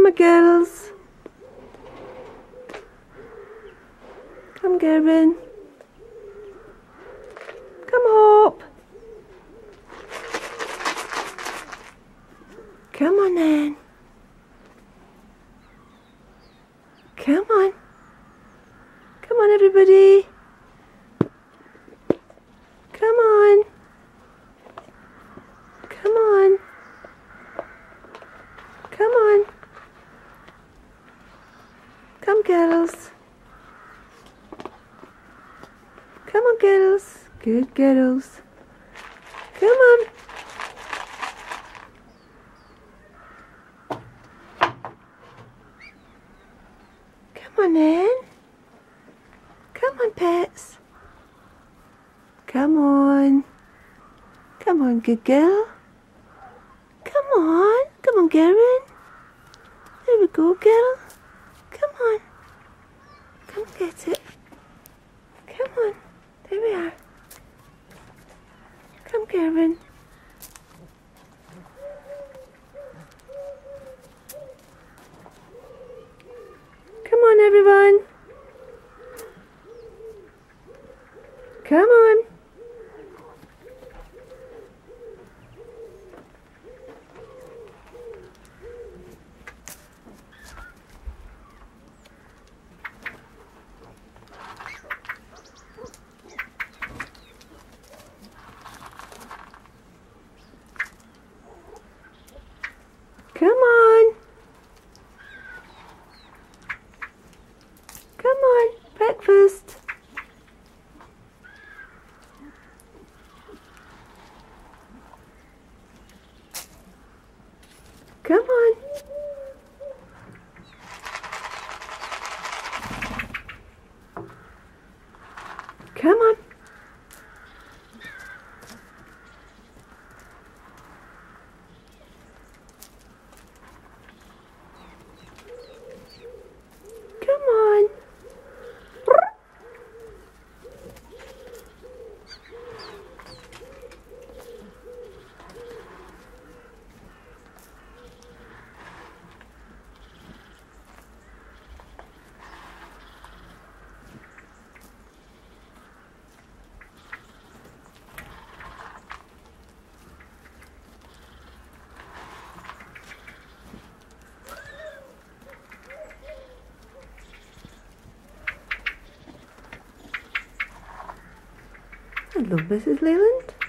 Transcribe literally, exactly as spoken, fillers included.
my girls. Come, Gerben. Come up. Come on then. Come on. Come on, everybody. Come on. Come on. Come on. Come, girls. Come on, girls. Good girls. Come on. Come on then. Come on, pets. Come on. Come on, good girl. Come on. Come on, Gerben. There we go, girl. Come on. Come get it. Come on. There we are. Come, Gerben. Come on, everyone. Come on. Come on. Come on, breakfast. Come on. Come on. Come on. Hello, Missus Leland.